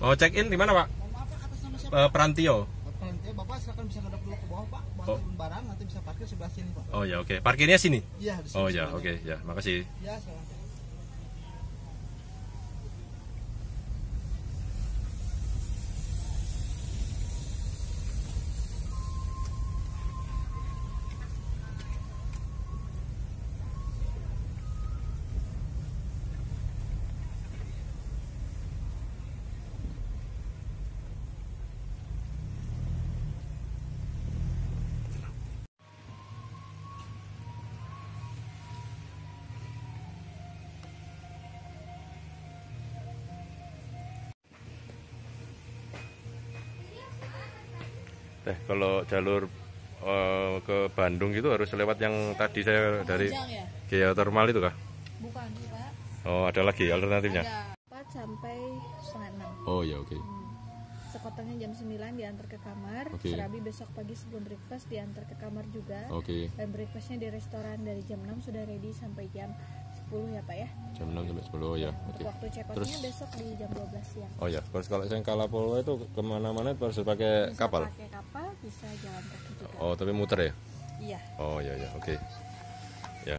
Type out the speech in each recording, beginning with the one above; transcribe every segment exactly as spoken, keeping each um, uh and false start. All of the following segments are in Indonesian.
Mau check in di mana, Pak? Mohon maaf Pak, atas nama siapa? Uh, Prantio. Perantau, Bapak silakan bisa ngadep dulu ke bawah Pak, bawa Oh. turun barang, nanti bisa parkir sebelah sini Pak. Oh ya, oke. Parkirnya sini. Iya, di sini. Oh ya, sebenarnya. oke, ya. Makasih. Ya, silakan. Teh, kalau jalur uh, ke Bandung itu harus lewat yang tadi saya dari Panjang ya? Gaya Termal itu kah? Bukan sih Pak. Oh, ada lagi alternatifnya? Ada empat sampai setengah enam. Oh ya, oke. Hmm. Sekotengnya jam sembilan diantar ke kamar. Oke. Serabi besok pagi sebelum breakfast diantar ke kamar juga. Oke. Dan breakfastnya di restoran dari jam enam sudah ready sampai jam sepuluh ya Pak ya. Jam enam sampai sepuluh, oh ya. Untuk Oke. waktu check Terus outnya besok di jam dua belas siang. oh ya, terus kalau saya Kalapolo itu kemana-mana itu harus pakai Bisa kapal? pakai kapal, bisa jalan kaki juga. Oh, tapi muter ya? Iya. Oh ya ya, oke. Ya.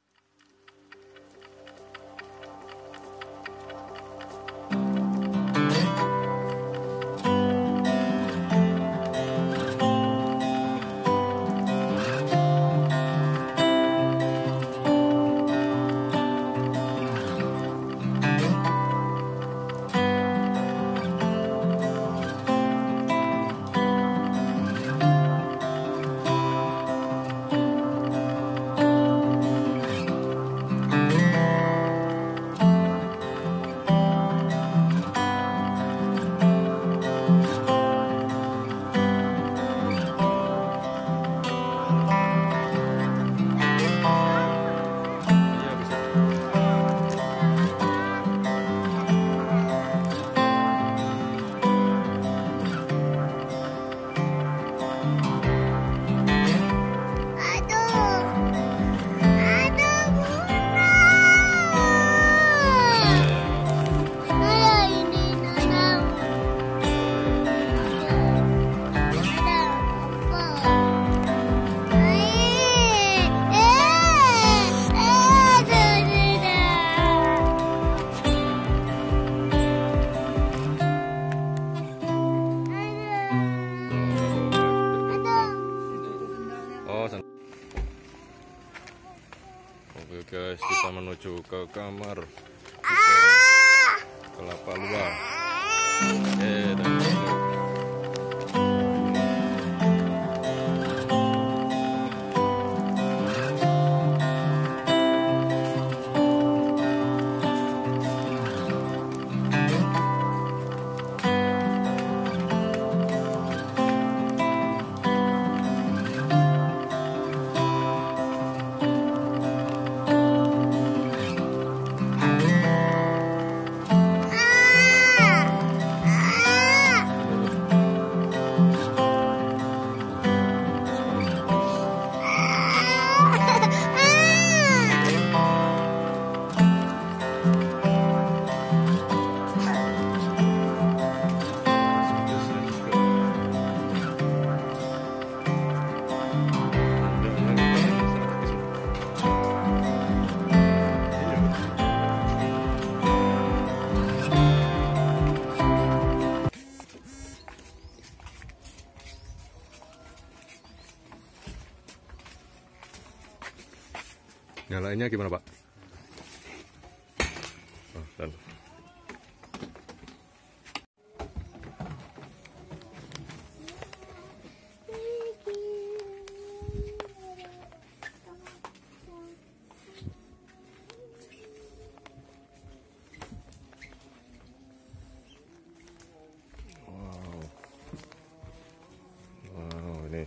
Iya, bisa. Oh, sen- Oke guys, kita menuju ke kamar Kelapa Luar. Eh, dan nyalainnya gimana, Pak? Oh, dan wow. Wow, ini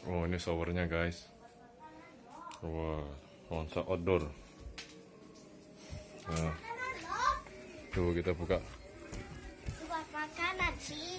Oh, ini showernya guys. Wah, konsep outdoor. Nah, tuh kita buka. Buat makanan sih.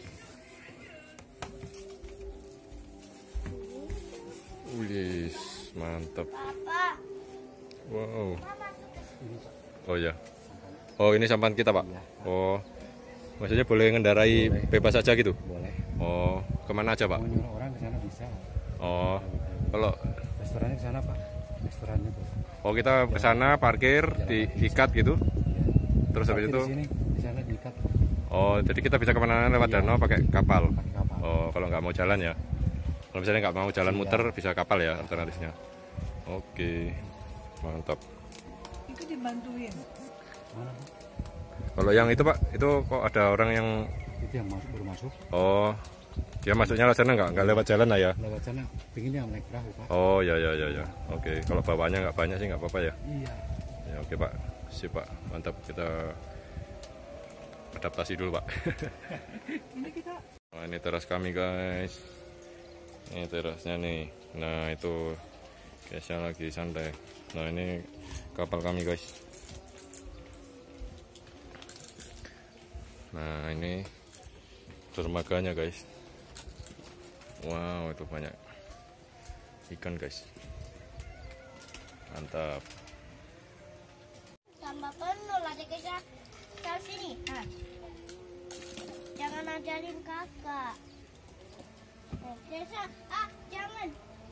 Wih, mantap. Papa. Wow. Oh ya. Oh, ini sampan kita, Pak. Oh. Maksudnya boleh ngendarai boleh. Bebas saja gitu? Boleh. Oh, kemana aja, Pak? Mau nyuruh orang ke sana bisa. Oh. Kalau restorannya ke sana, Pak. Restorannya tuh. Oh, kita ke sana parkir, diikat gitu. Terus habis itu di sini, di sana diikat. Oh, jadi kita bisa kemana-mana lewat iya. danau pakai kapal. Pakai kapal. Oh, kalau nggak mau jalan ya. Kalau misalnya nggak mau jalan iya. muter bisa kapal ya alternatifnya. Oke, mantap. Itu dibantuin. Mana? Kalau yang itu Pak, itu kok ada orang yang itu yang masuk baru masuk. Oh, dia masuknya lewat sana nggak? Nggak lewat jalan lah ya? Lewat sana, pinginnya naik perahu Pak. Oh ya ya ya ya. Oke, kalau bawahnya nggak banyak sih nggak apa-apa ya. Iya. Ya oke Pak, sip Pak, mantap, kita adaptasi dulu Pak. Ini kita. Nah, ini teras kami guys. Ini terasnya nih. Nah itu Kesha lagi santai. Nah ini kapal kami guys. Nah ini dermaganya guys. Wow, itu banyak ikan guys. Mantap. Tambah penuh lah deh Kesha. Kau sini. Hah. Jangan ajarin kakak. Oh, Kesha, ah jangan.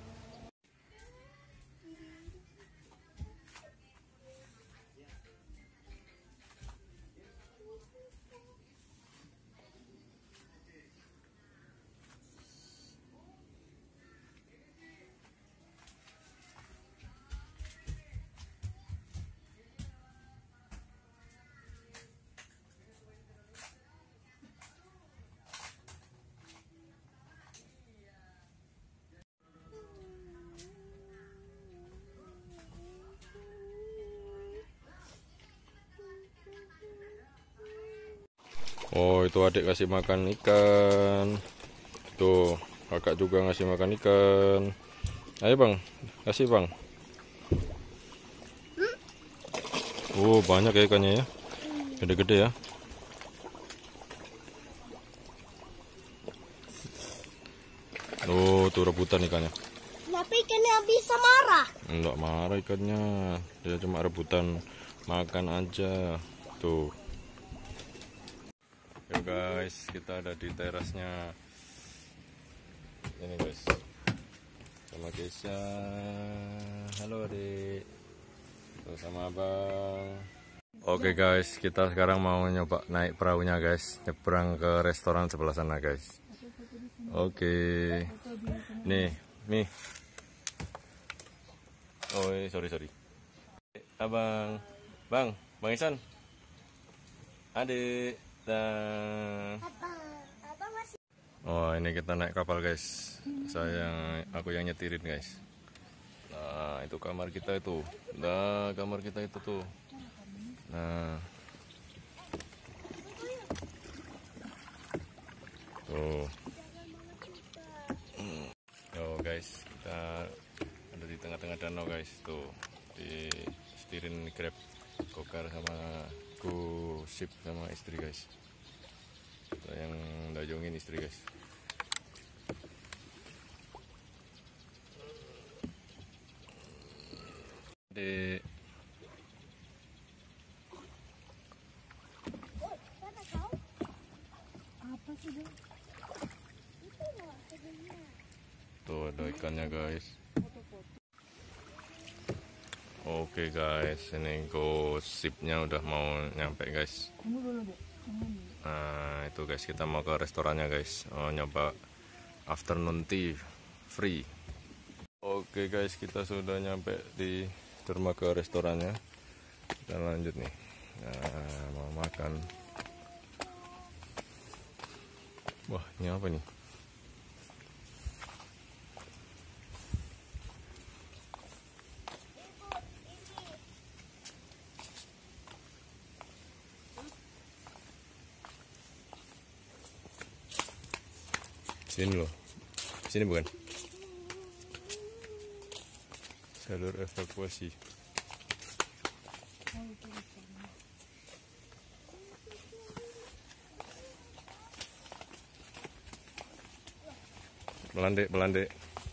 Oh itu adik kasih makan ikan. Tuh kakak juga ngasih makan ikan. Ayo bang, kasih bang. Oh banyak ya ikannya ya, gede-gede ya. Oh tuh rebutan ikannya. Tapi ikannya bisa marah. Enggak marah ikannya, dia cuma rebutan makan aja. Tuh. Yo guys, kita ada di terasnya. Ini guys, sama Kesha. Halo adik. Tuh sama abang. Oke guys, kita sekarang mau nyoba naik perahunya guys, nyebrang ke restoran sebelah sana guys. Oke, nih, nih. Oh sorry sorry. Abang, bang, bang Isan. Adik. Dan oh ini kita naik kapal guys. Saya aku yang nyetirin guys. Nah itu kamar kita itu. Nah kamar kita itu tuh. Nah tuh. Oh guys, kita ada di tengah-tengah danau guys. Tuh di setirin Grab Gokar sama Go Sip sama istri guys. Kita yang dayungin istri guys. Dek. Tuh ada ikannya guys. Oke guys, ini gosipnya udah mau nyampe guys. Nah itu guys, kita mau ke restorannya guys. Oh, nyoba afternoon tea free. Oke guys, kita sudah nyampe di dermaga restorannya. Kita lanjut nih. Nah, mau makan. Wah, ini apa nih? Sini loh, sini bukan? jalur evakuasi. Melandai, melandai.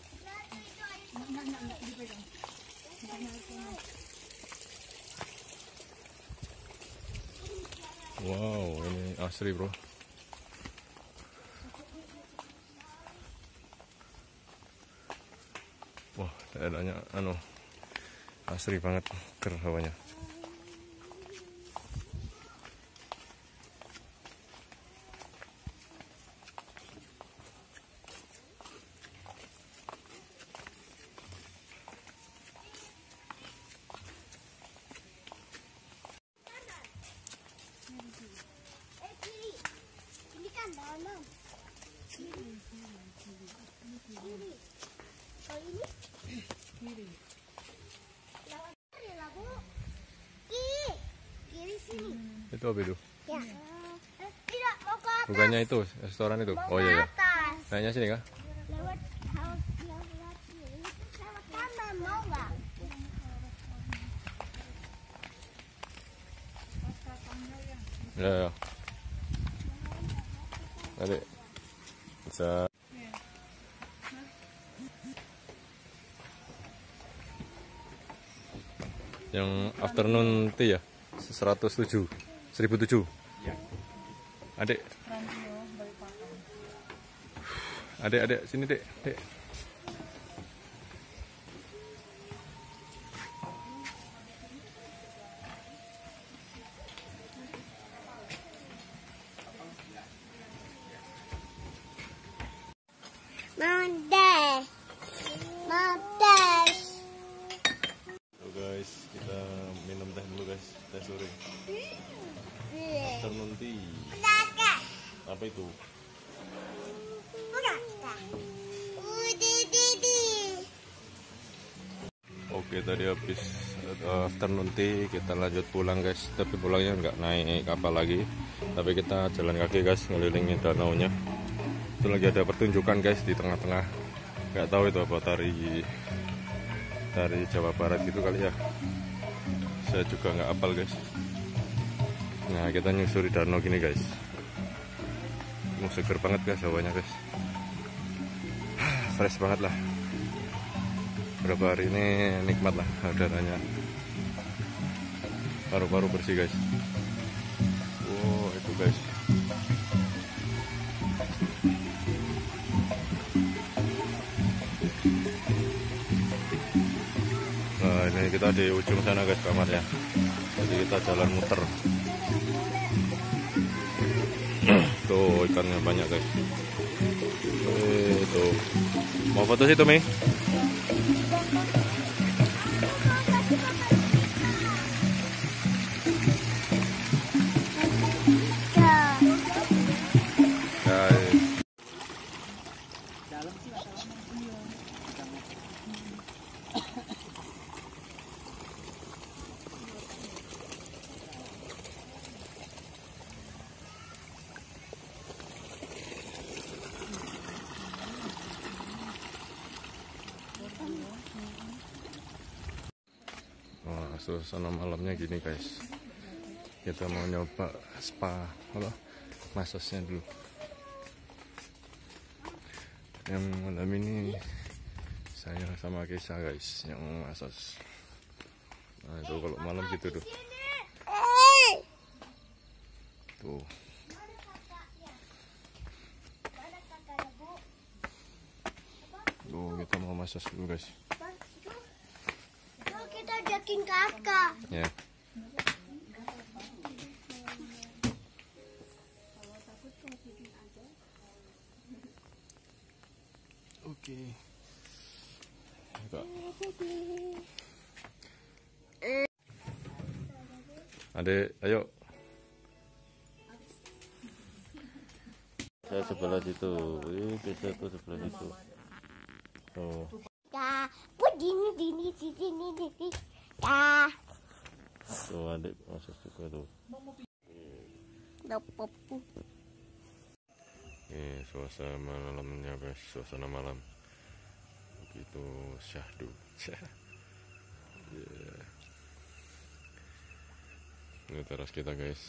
Wow, ini asri bro. Wah, daerahnya anu asri banget, ker hawanya. Eh kiri, ini kan danau. Kiri, kiri. Kalau ini? Kiri. Lewat kiri lah bu. Kiri, kiri sini. Itu apa itu? Ya. Eh, tidak mau ke atas. Bukannya itu restoran itu? Mau Oh ke iya ya. atas. Kayaknya sini kah? Lewat harus lewat kiri. Lewat kanan mau nggak? Ya, ya. Adik bisa. Yang afternoon tea ya, seratus tujuh, seribu tujuh. Adik, Radio Balikpapan. adik, adik, sini dek, dek. Mandes, mandes. So guys, kita minum teh dulu guys, teh sore. Afternoon tea. Apa itu? Oke, tadi habis uh, afternoon tea, kita lanjut pulang guys. Tapi pulangnya nggak naik kapal lagi, tapi kita jalan kaki guys, ngelilingi danaunya. Itu lagi ada pertunjukan guys di tengah-tengah. Nggak tahu itu apa, tari tari Jawa Barat gitu kali ya. Saya juga nggak hafal guys. Nah, kita nyusuri danau gini guys. Mau seger banget guys hawanya guys. Fresh banget lah. Berapa hari ini nikmat lah udaranya. Paru-paru bersih guys. Wow, itu guys. Nah, ini kita di ujung sana guys kamarnya. Jadi kita jalan muter. Tuh ikannya banyak guys. Eh, tuh. Mau foto situ Mi? Guys. Wah, suasana malamnya gini guys. Kita mau nyoba spa, apa? Masasnya dulu. Yang malam ini saya sama Keisha guys yang masas. Nah itu kalau malam gitu tuh. Tuh. Tuh kita mau masas dulu guys. Kita jakin kakak. Ya. Oke. Enggak. Adek, ayo. Saya sebelah situ. Ih, kita tuh sebelah situ. Oh. Ya, buat dini dini dini dini. Ya. Tuh adik masuk juga tuh. Dapat. Nih suasana malamnya guys, suasana malam. Begitu syahdu. Yeah. Ini teras kita guys.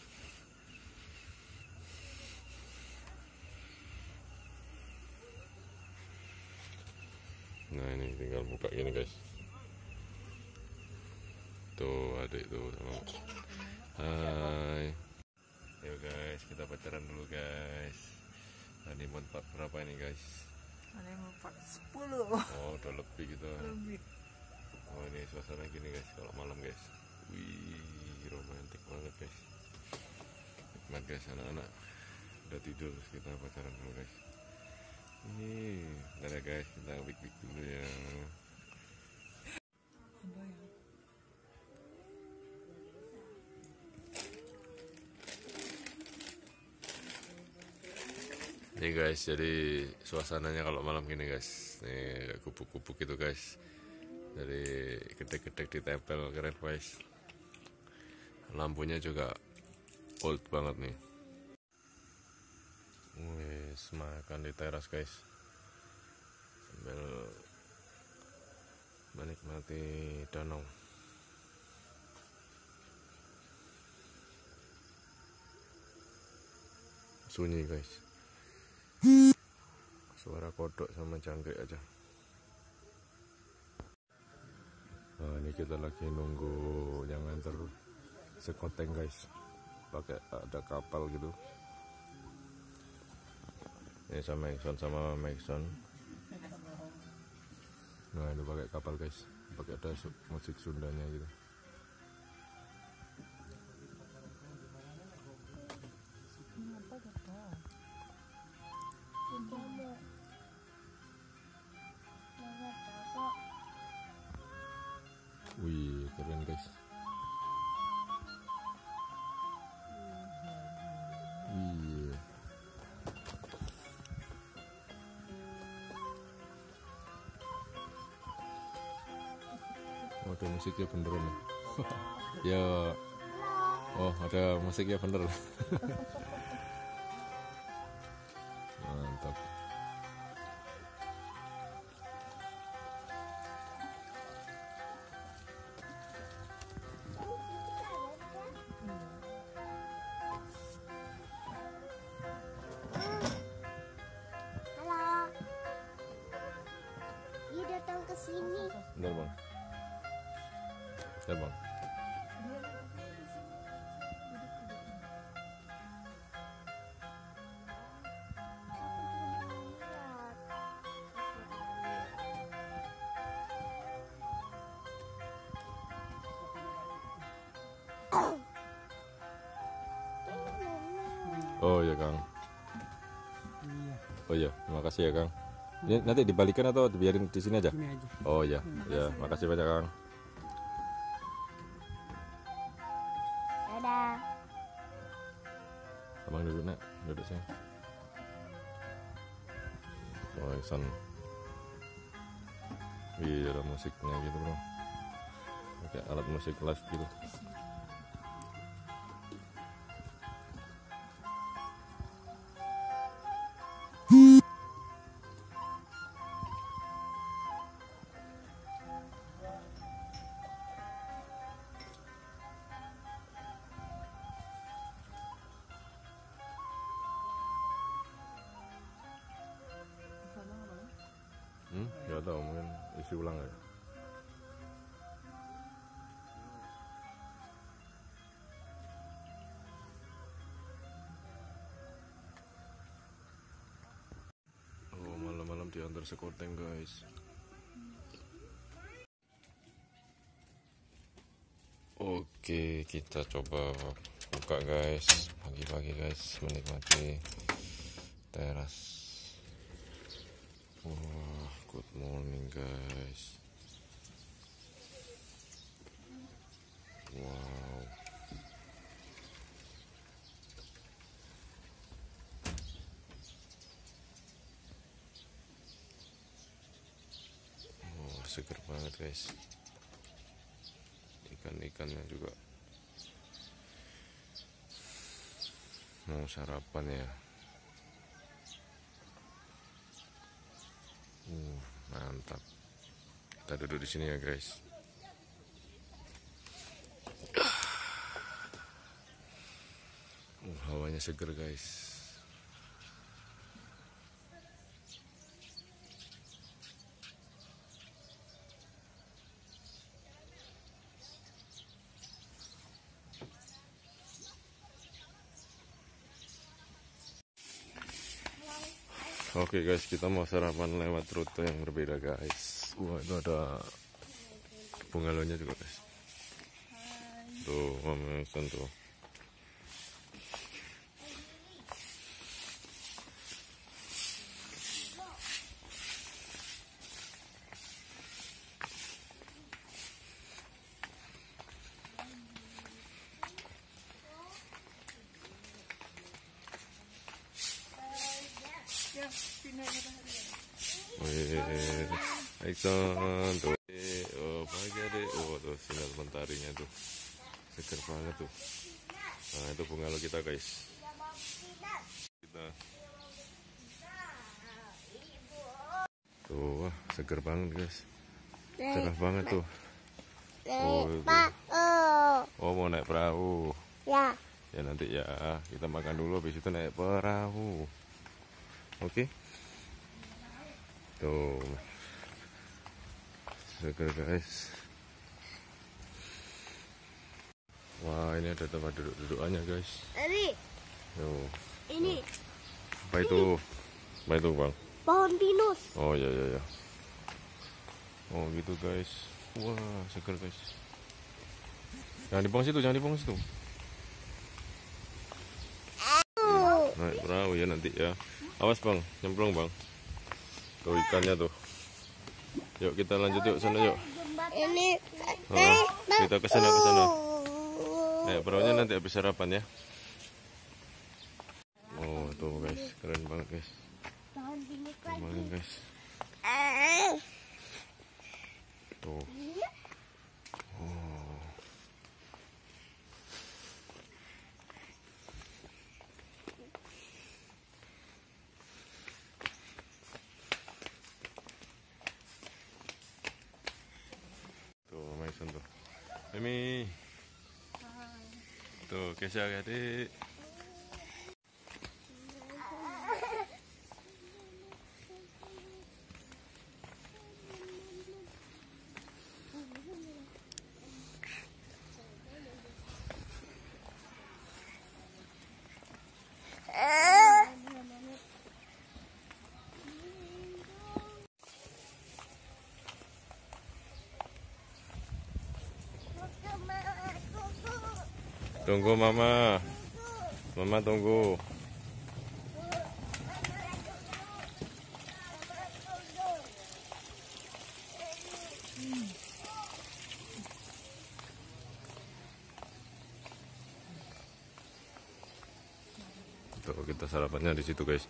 Nah ini tinggal buka gini guys. Tuh adik tuh sama. Hai. Yuk guys, kita pacaran dulu guys. Tadi mau part berapa ini guys? Ada yang empat sepuluh. Oh udah lebih gitu. Lebih. Oh ini suasana gini guys kalau malam guys. Wih romantis banget guys. Nikmat guys, anak-anak udah tidur, kita pacaran dulu guys. Ini ada guys, kita wik-wik dulu ya. Ada yang Nih guys, jadi suasananya kalau malam gini guys. Nih kupu-kupu gitu guys. Dari gede-gede ditempel, keren guys. Lampunya juga old banget nih. Wes makan di teras guys. Sambil menikmati danau. Sunyi guys. Suara kodok sama jangkrik aja. Nah, ini kita lagi nunggu yang nganter sekoteng guys. Pakai ada kapal gitu. Ini sama Mason sama Mason. Nah ini pakai kapal guys. Pakai ada musik Sundanya gitu. apa gitu? Jamu. Banget kok. Wih keren guys. Wih. Oh, ada musiknya beneran ya. Ya. Oh ada musiknya bener. Mantap. Halo. Dia datang ke sini. Bentar bang. Bentar bang. Oh ya Kang. Oh ya, makasih ya Kang. Ini nanti dibalikan atau dibiarin di sini aja? Ini aja. Oh ya, ya makasih banyak Kang. Dadah. Abang duduk nak, duduk sini. Oh Iksan. Iya ada musiknya gitu bro. Pakai alat musik live gitu. Hmm, nggak tahu mungkin isi ulang ya. Oh malam-malam diantar sekoteng guys. Oke kita coba buka guys pagi-pagi guys menikmati teras. Wah, good morning guys. Wow. Oh, seger banget guys. Ikan-ikannya juga mau sarapan ya. Uh, mantap. Kita duduk di sini ya guys. seger guys. Oke guys, kita mau sarapan lewat rute yang berbeda guys. Wah, itu ada bungalonya juga guys. Tuh, Mama Mason tuh. Ya, pindah ke hari. Wih, Iksan tuh. Oh, pagi adek. Oh, tuh sinar mentarinya tuh. Seger banget tuh. Nah, itu bungalow kita guys. Kita. Tuh, wah, seger banget guys. Cerah banget tuh. Oh, itu. Oh, mau naik perahu. Ya. Ya nanti ya, kita makan dulu habis itu naik perahu. Oke. Tuh. Seger guys. Wah, ini ada tempat duduk-dudukannya guys. Ini, Tuh. ini Apa itu? Apa itu bang? pohon pinus. Oh ya ya ya. Oh gitu guys. Wah, seger guys. Jangan dibong situ, jangan dibong situ. Naik perahu ya nanti ya. Awas bang, nyemplung bang. Tuh ikannya tuh. Yuk kita lanjut yuk sana yuk. Ini, Oh, kita ke sana ke sana. Naik perahunya nanti habis sarapan ya. Oh tuh guys, keren banget guys. pohon pinus Keren banget guys. Tuh. Oh. Tuh, Maison tuh. Mimi. Tuh, Kesha adik. Tunggu mama. Mama tunggu. Tuh kita sarapannya di situ guys.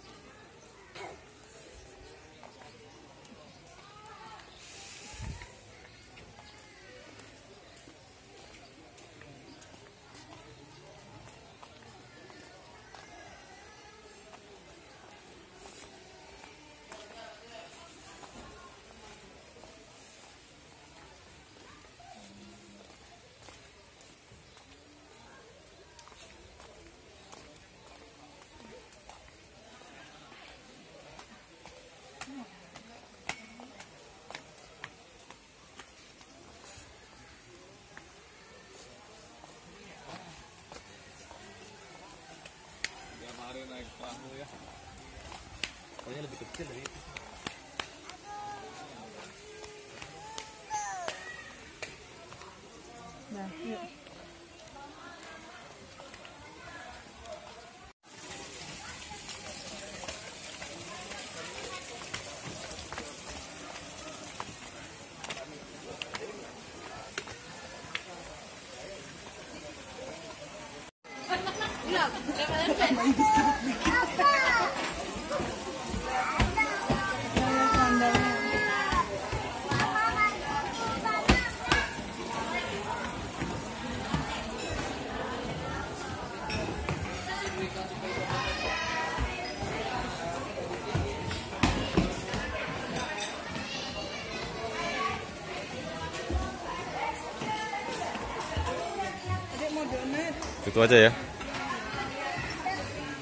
Pokoknya lebih kecil dari itu. Nah, yuk. Itu aja ya.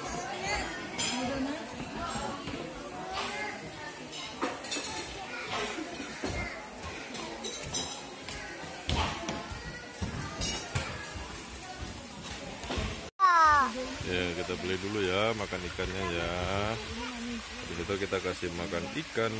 Ya, kita beli dulu ya makan ikannya ya. Di situ kita kasih makan ikan.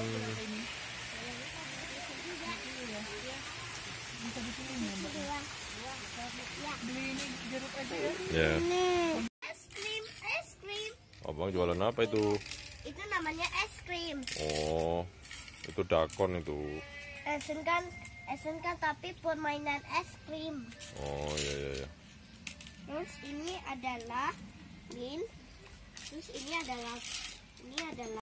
Beli ini jeruk aja ya. Ya. Nih, es krim, es krim. Abang jualan apa itu? Itu namanya es krim. Oh, itu dakon itu. Esen kan, esen kan tapi permainan es krim. Oh, iya iya iya. Terus ini adalah min. Terus ini adalah ini adalah